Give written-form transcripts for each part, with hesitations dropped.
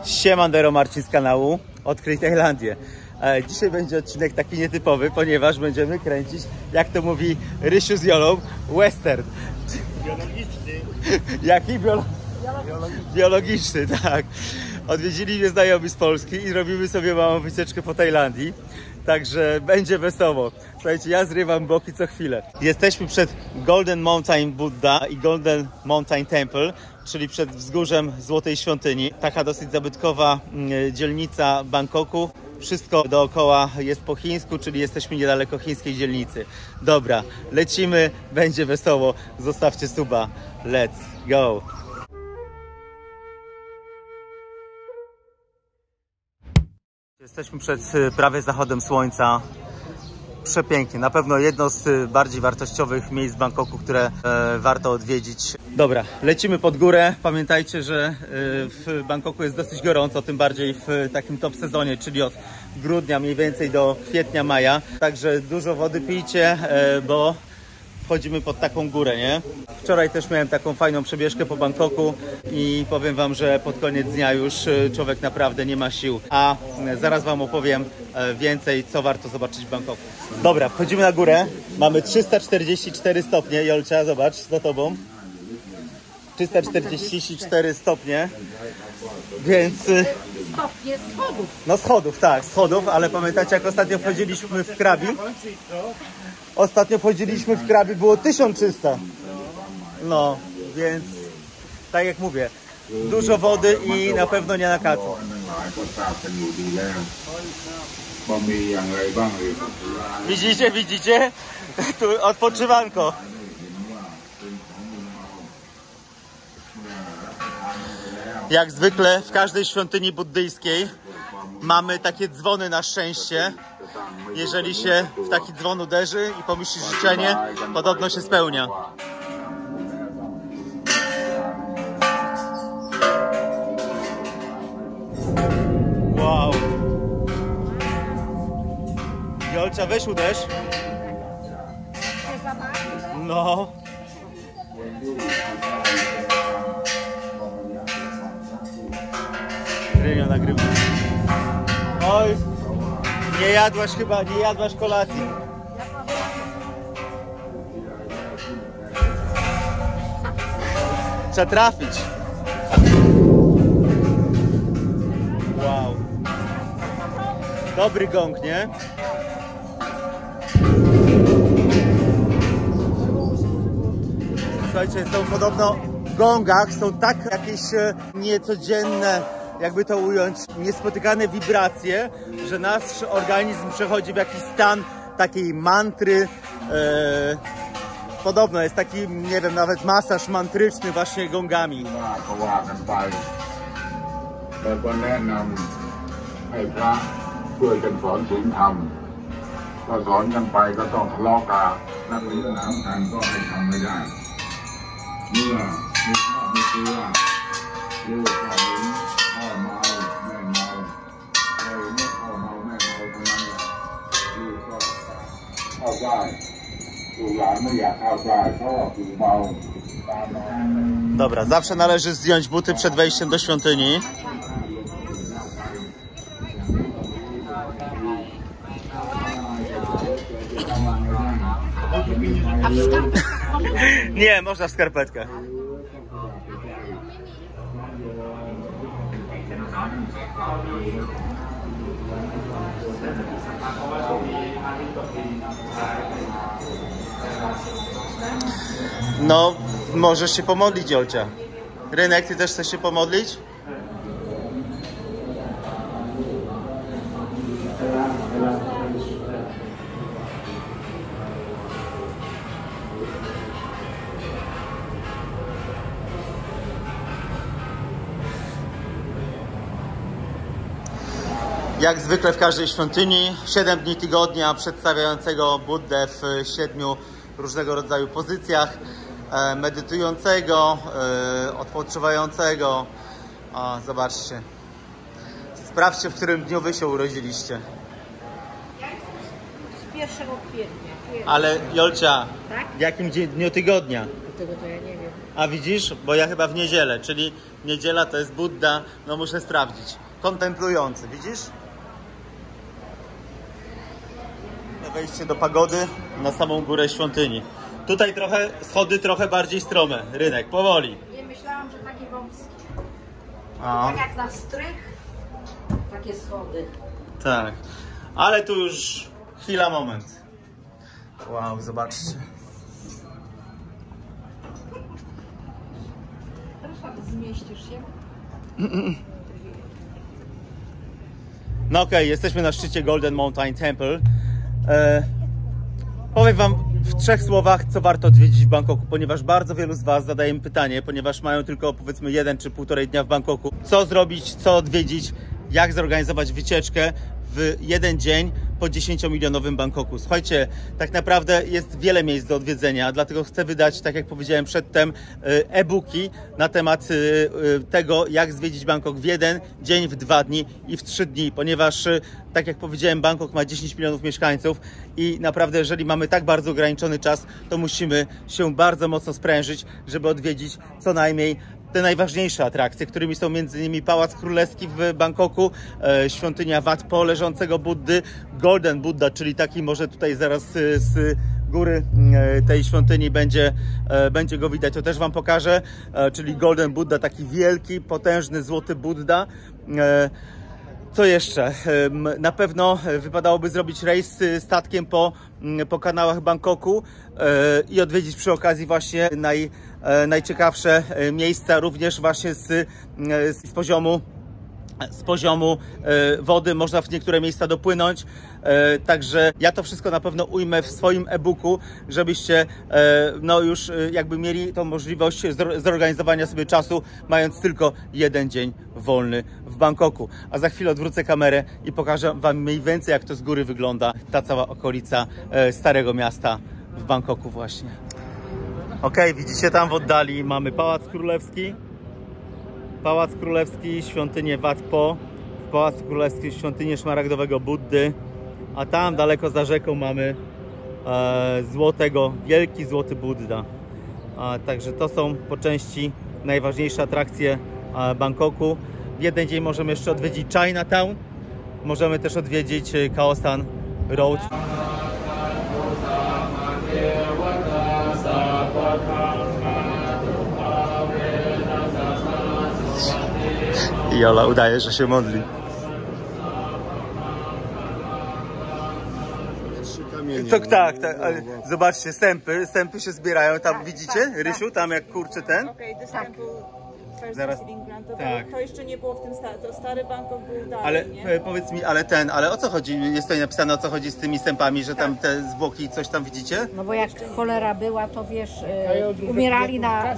Siemandero, Marcin z kanału Odkryj Tajlandię. Dzisiaj będzie odcinek taki nietypowy, ponieważ będziemy kręcić, jak to mówi Rysiu z Jolą, western. Biologiczny. Jaki? Biologiczny, tak. Odwiedzili mnie znajomi z Polski i robimy sobie małą wycieczkę po Tajlandii. Także będzie wesoło. Słuchajcie, ja zrywam boki co chwilę. Jesteśmy przed Golden Mountain Buddha i Golden Mountain Temple, czyli przed wzgórzem Złotej Świątyni. Taka dosyć zabytkowa dzielnica Bangkoku. Wszystko dookoła jest po chińsku, czyli jesteśmy niedaleko chińskiej dzielnicy. Dobra, lecimy, będzie wesoło. Zostawcie suba. Let's go! Jesteśmy przed prawie zachodem słońca. Przepięknie, na pewno jedno z bardziej wartościowych miejsc w Bangkoku, które warto odwiedzić. Dobra, lecimy pod górę. Pamiętajcie, że w Bangkoku jest dosyć gorąco, tym bardziej w takim top sezonie, czyli od grudnia mniej więcej do kwietnia, maja. Także dużo wody pijcie, bo wchodzimy pod taką górę, nie? Wczoraj też miałem taką fajną przebieżkę po Bangkoku i powiem wam, że pod koniec dnia już człowiek naprawdę nie ma sił. A zaraz wam opowiem więcej, co warto zobaczyć w Bangkoku. Dobra, wchodzimy na górę. Mamy 344 stopnie. Jolcia, zobacz, za tobą. 344 stopnie. Więc... Stopnie schodów. No schodów, tak, schodów, ale pamiętacie, jak ostatnio wchodziliśmy w Krabi? Ostatnio wchodziliśmy w Krabi, było 1300. No, więc tak jak mówię, dużo wody i na pewno nie na kacu. Widzicie, widzicie? Tu odpoczywanko. Jak zwykle w każdej świątyni buddyjskiej mamy takie dzwony na szczęście. Jeżeli się w taki dzwon uderzy i pomyśli życzenie, podobno się spełnia. Wow. Jolcia, weź uderz. No. Rynio nagrywa. Oj. Nie jadłaś chyba, nie jadłaś kolacji. Trzeba trafić. Wow. Dobry gong, nie? Słuchajcie, są podobno w gongach, są tak jakieś niecodzienne, jakby to ująć, niespotykane wibracje, że nasz organizm przechodzi w jakiś stan takiej mantry. Podobno jest taki, nie wiem, nawet masaż mantryczny właśnie gongami. Dobra, zawsze należy zdjąć buty przed wejściem do świątyni. A w skarpetkach? Nie, można w skarpetkach. No, możesz się pomodlić, Jolcia. Rynek, ty też chcesz się pomodlić? Jak zwykle w każdej świątyni 7 dni tygodnia przedstawiającego Buddę w 7 różnego rodzaju pozycjach, medytującego, odpoczywającego. O, zobaczcie. Sprawdźcie, w którym dniu wy się urodziliście. Z 1 kwietnia. Ale Jolcia, Tak? w jakim dniu tygodnia? Tego to ja nie wiem. A widzisz? Bo ja chyba w niedzielę, czyli niedziela to jest Budda, no muszę sprawdzić. Kontemplujący, widzisz? Wejście do pagody na samą górę świątyni. Tutaj trochę schody trochę bardziej strome, rynek, powoli. Nie myślałam, że takie wąskie. A. Tak jak na strych, takie schody. Tak, ale tu już chwila, moment. Wow, zobaczcie. Proszę, zmieścisz się? No okej, jesteśmy na szczycie Golden Mountain Temple. Powiem wam w 3 słowach, co warto odwiedzić w Bangkoku, ponieważ bardzo wielu z was zadaje mi pytanie, ponieważ mają tylko powiedzmy 1 czy 1,5 dnia w Bangkoku. Co zrobić, co odwiedzić, jak zorganizować wycieczkę w 1 dzień po 10-milionowym Bangkoku. Słuchajcie, tak naprawdę jest wiele miejsc do odwiedzenia, dlatego chcę wydać, tak jak powiedziałem przedtem, e-booki na temat tego, jak zwiedzić Bangkok w 1 dzień, w 2 dni i w 3 dni, ponieważ, tak jak powiedziałem, Bangkok ma 10 milionów mieszkańców i naprawdę, jeżeli mamy tak bardzo ograniczony czas, to musimy się bardzo mocno sprężyć, żeby odwiedzić co najmniej te najważniejsze atrakcje, którymi są m.in. Pałac Królewski w Bangkoku, świątynia Wat Po leżącego Buddy, Golden Buddha, czyli taki, może tutaj zaraz z góry tej świątyni będzie go widać, to też wam pokażę, czyli Golden Buddha, taki wielki, potężny, złoty Buddha. Co jeszcze? Na pewno wypadałoby zrobić rejs statkiem po kanałach Bangkoku i odwiedzić przy okazji właśnie najciekawsze miejsca, również właśnie z poziomu wody można w niektóre miejsca dopłynąć, także ja to wszystko na pewno ujmę w swoim e-booku, żebyście no już jakby mieli tą możliwość zorganizowania sobie czasu, mając tylko 1 dzień wolny w Bangkoku. A za chwilę odwrócę kamerę i pokażę wam mniej więcej, jak to z góry wygląda ta cała okolica Starego Miasta w Bangkoku właśnie. Ok, widzicie tam w oddali mamy Pałac Królewski. Pałac Królewski, świątynię Wat Po, w Pałacu Królewskim świątynię szmaragdowego Buddy, a tam daleko za rzeką mamy wielki złoty Buddha. Także to są po części najważniejsze atrakcje Bangkoku. W 1 dzień możemy jeszcze odwiedzić Chinatown, możemy też odwiedzić Khao San Road. I Jola udaje, że się modli. Tak, ale zobaczcie, sępy się zbierają, tam widzicie, Rysiu, tam jak kurczę ten. Okej, this temple first Zaraz. visiting plan, Tak. to jeszcze nie było w tym to stary Bangkok był dalej, Ale nie? powiedz mi, ale o co chodzi? Jest tutaj napisane, o co chodzi z tymi sępami, że tam te zwłoki, coś tam widzicie? No bo jak cholera była, to wiesz, umierali na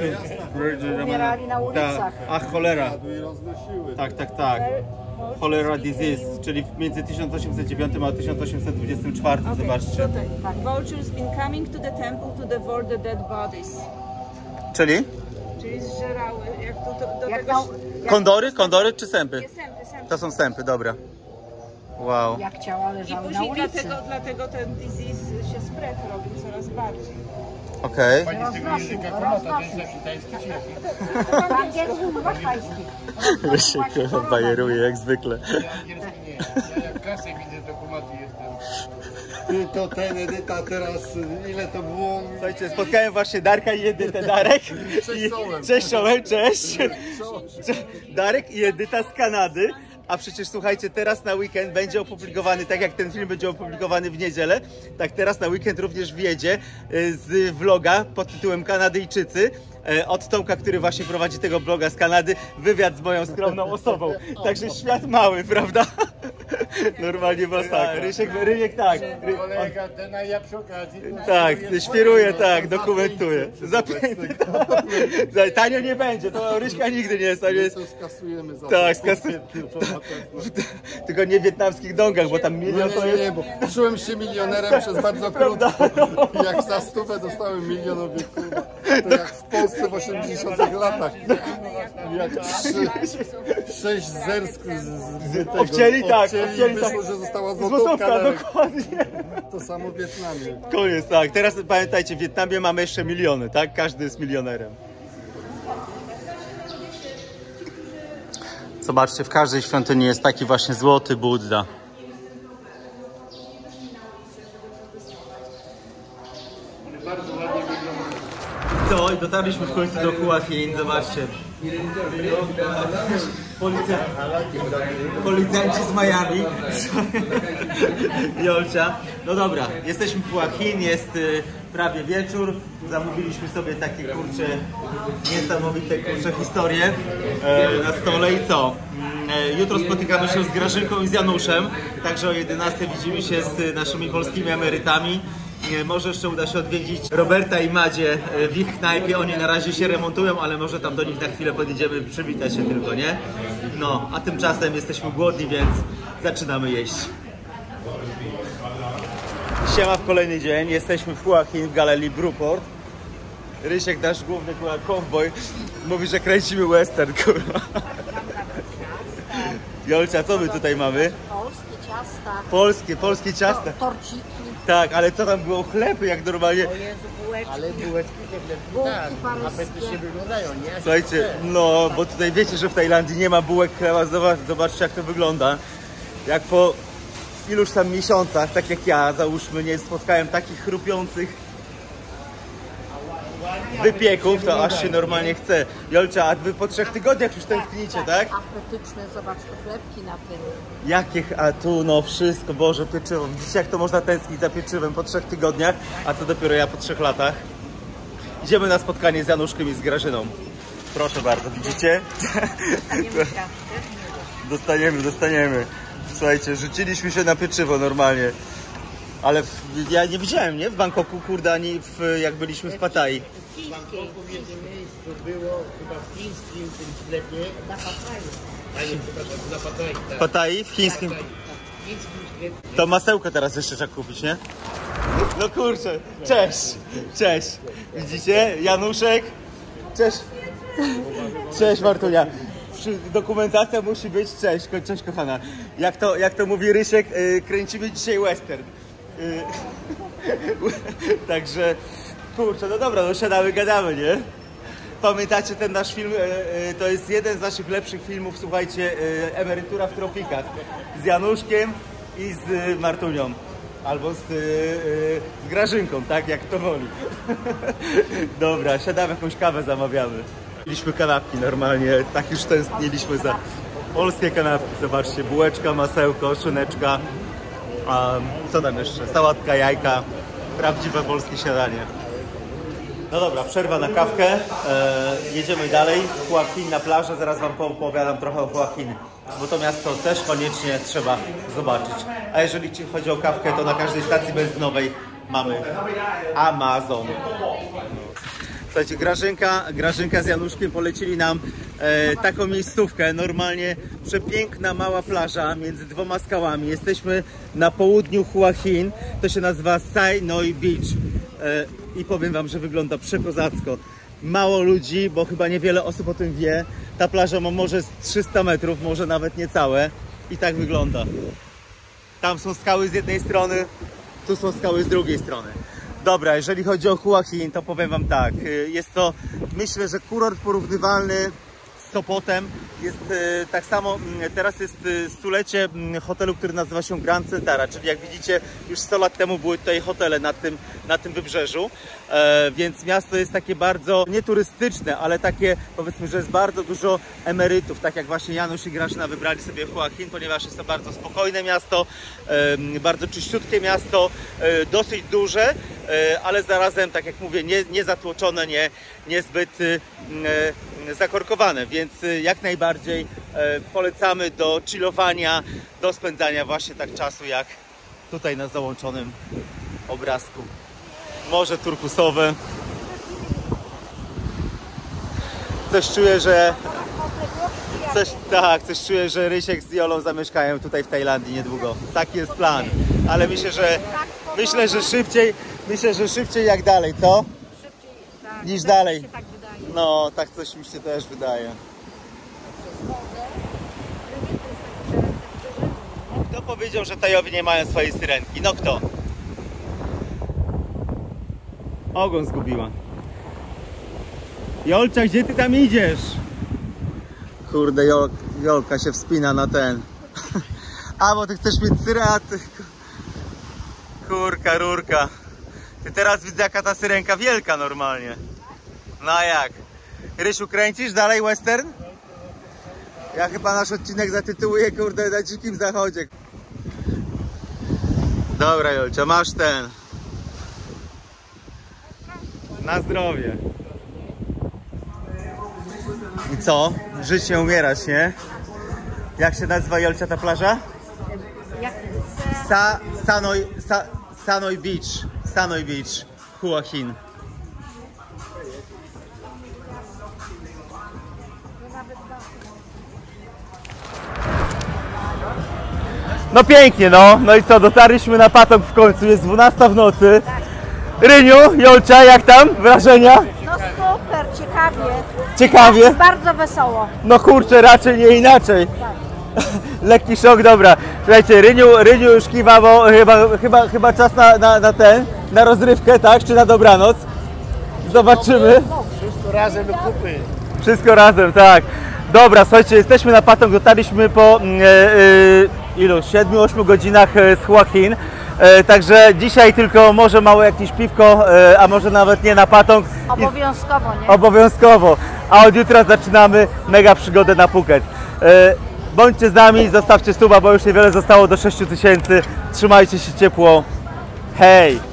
ulicach. Ach, cholera. Tak. Cholera disease, czyli między 1809 a 1824, zobaczcie. Tutaj. Vultures been coming to the temple to devour the dead bodies. Czyli? Czyli zżerały, jak do Jak tego... Kondory czy sępy? Nie, sępy. To są sępy, dobra. Wow. Jak ciała I leżały na później ulicy. dlatego ten disease się spread robił coraz bardziej. Okej. Pani z tego języka komata, to jest jaki tajski czy jaki? Po angielsku chyba szwajski. Rysiek bajeruje jak zwykle. Ja angielski nie. Ja jak kasę widzę, to kumaty jestem. To ten Edyta teraz, ile to było? Słuchajcie, spotkałem właśnie Darka i Edytę. Darek. Cześć czołem, cześć. Darek i Edyta z Kanady. A przecież słuchajcie, teraz na weekend będzie opublikowany, tak jak ten film będzie opublikowany w niedzielę, tak teraz na weekend również wjedzie z vloga pod tytułem Kanadyjczycy od Tomka, który właśnie prowadzi tego vloga z Kanady, wywiad z moją skromną osobą. Także świat mały, prawda? Normalnie masakra. Rysiek tak. Kolega, ten ja przy okazji. Tak, świruje, tak, dokumentuje. Zapięty, tak. Tanio nie będzie, to Ryśka nigdy nie jest. To skasujemy za Tak, to. Tylko nie w wietnamskich dongach, bo tam milion to jest... Nie, bo czułem się milionerem przez bardzo krótko. Jak za 100 dostałem milionowie, kurwa. To jak w Polsce w 80 latach. Jak 6 zersk z tego obcięli, tak, obcięli, wyszło, że została złotówka. Dokładnie. To samo w Wietnamie. Koniec, tak. Teraz pamiętajcie, w Wietnamie mamy jeszcze miliony, tak? Każdy jest milionerem. Zobaczcie, w każdej świątyni jest taki właśnie złoty Buddha. Bardzo ładnie wygląda. Co? I dotarliśmy w końcu do Hua Hin, zobaczcie. Policjanci z Miami. Jolcia. No dobra, jesteśmy w Hua Hin, jest prawie wieczór. Zamówiliśmy sobie takie kurcze, niesamowite kurcze historie na stole i co? Jutro spotykamy się z Grażynką i z Januszem, także o 11 widzimy się z naszymi polskimi emerytami. Może jeszcze uda się odwiedzić Roberta i Madzie w ich knajpie. Oni na razie się remontują, ale może tam do nich na chwilę podjedziemy, przywitać się tylko, nie? No, a tymczasem jesteśmy głodni, więc zaczynamy jeść. Siema w kolejny dzień. Jesteśmy w Hua Hin w galerii Brewport. Rysiek, nasz główny cowboy, mówi, że kręcimy western, kurwa. Jolcia, co my tutaj mamy? Polskie ciasta. Polskie ciasta. Torciki. Tak, ale co tam było? Chleby jak normalnie. O Jezu, bułeczki. Ale bułeczki Bułki apetycznie wyglądają, nie? Słuchajcie, no bo tutaj wiecie, że w Tajlandii nie ma bułek chleba. Zobaczcie jak to wygląda. Jak po iluś tam miesiącach, tak jak ja, załóżmy, nie spotkałem takich chrupiących wypieków, to aż się normalnie chce. Jolcia, a wy po 3 tygodniach już tęsknicie, tak? Apetyczne, zobacz te chlebki na tym. Jakie, a tu no wszystko, Boże, pieczywo. Widzicie jak to można tęsknić za pieczywem po 3 tygodniach, a co dopiero ja po 3 latach. Idziemy na spotkanie z Januszkiem i z Grażyną. Proszę bardzo, widzicie? Dostaniemy. Słuchajcie, rzuciliśmy się na pieczywo normalnie. Ale ja nie widziałem, nie? W Bangkoku, kurde, ani jak byliśmy w Pattayyi. W Bangkoku w jednym miejscu było chyba w chińskim tym sklepie. Na Pattayyi. A nie, przepraszam, na Pattayyi. W Pattayyi? W chińskim? W chińskim sklepie. To masełko teraz jeszcze trzeba kupić, nie? No kurczę, cześć. Widzicie? Januszek, cześć Martunia. Dokumentacja musi być, cześć kochana. Jak to mówi Rysiek, kręcimy dzisiaj western. Także, kurczę, no dobra, no siadamy, gadamy, nie? Pamiętacie ten nasz film? To jest jeden z naszych lepszych filmów, słuchajcie, Emerytura w tropikach. Z Januszkiem i z Martunią. Albo z Grażynką, tak? Jak to woli. Dobra, siadamy, jakąś kawę zamawiamy. Mieliśmy kanapki normalnie, tak już tęskniliśmy za polskie kanapki. Zobaczcie, bułeczka, masełko, szyneczka. Co tam jeszcze? Sałatka, jajka. Prawdziwe polskie śniadanie. No dobra, przerwa na kawkę. Jedziemy dalej. Hua Hin na plażę. Zaraz wam opowiadam trochę o Hua Hin, bo to miasto też koniecznie trzeba zobaczyć. A jeżeli chodzi o kawkę, to na każdej stacji benzynowej mamy Amazon. Słuchajcie, Grażynka z Januszkiem polecili nam taką miejscówkę, normalnie przepiękna mała plaża między 2 skałami. Jesteśmy na południu Hua Hin, to się nazywa Sai Noi Beach i powiem wam, że wygląda przekozacko. Mało ludzi, bo chyba niewiele osób o tym wie. Ta plaża ma może 300 metrów, może nawet niecałe i tak wygląda. Tam są skały z jednej strony, tu są skały z drugiej strony. Dobra, jeżeli chodzi o Hua Hin, to powiem wam tak, jest to, myślę, że kurort porównywalny z Sopotem. Jest tak samo, teraz jest stulecie hotelu, który nazywa się Grand Centara, czyli jak widzicie, już 100 lat temu były tutaj hotele na tym wybrzeżu, więc miasto jest takie bardzo nieturystyczne, ale takie, powiedzmy, że jest bardzo dużo emerytów, tak jak właśnie Janusz i Grażyna wybrali sobie Hua Hin, ponieważ jest to bardzo spokojne miasto, bardzo czyściutkie miasto, dosyć duże, ale zarazem, tak jak mówię, nie zatłoczone, niezbyt zakorkowane, więc jak najbardziej polecamy do chillowania, do spędzania właśnie tak czasu jak tutaj na załączonym obrazku. Morze turkusowe. Coś czuję, że coś czuję, że Rysiek z Jolą zamieszkają tutaj w Tajlandii niedługo. Taki jest plan. Ale myślę, że szybciej jak dalej, co? Tak, niż dalej. się tak wydaje. No, tak coś mi się też wydaje. Kto powiedział, że Tajowie nie mają swojej syrenki? No kto? Ogon zgubiła. Jolcia, gdzie ty tam idziesz? Kurde, Jolka się wspina na ten. A, bo ty chcesz mieć syrenkę. Kurka, rurka. Ty teraz widzę, jaka ta syrenka wielka normalnie. No a jak? Rysiu, kręcisz dalej western? Ja chyba nasz odcinek zatytułuję, kurde, na dzikim zachodzie. Dobra, Jolcia, masz ten. Na zdrowie. I co? Żyć nie umierać, nie? Jak się nazywa, Jolcia, ta plaża? Sanoi Beach. Sanoi Beach. Hua Hin. No pięknie, no. No i co, dotarliśmy na Patong w końcu, jest 12 w nocy. Ryniu, Jolcia, jak tam? Wrażenia? No super, ciekawie. Ciekawie? Bardzo wesoło. No kurczę, raczej nie inaczej. Lekki szok, dobra. Słuchajcie, Ryniu już kiwa, bo chyba czas na rozrywkę, tak? Czy na dobranoc? Zobaczymy. Wszystko razem do kupy. Wszystko razem, tak. Dobra, słuchajcie, jesteśmy na Patong, dotarliśmy po ilu? 7-8 godzinach z Hua Hin. Także dzisiaj tylko może małe jakieś piwko, a może nawet nie na Patong. Obowiązkowo, nie? Obowiązkowo. A od jutra zaczynamy mega przygodę na Phuket. Bądźcie z nami, zostawcie suba, bo już niewiele zostało do 6000. Trzymajcie się ciepło. Hej!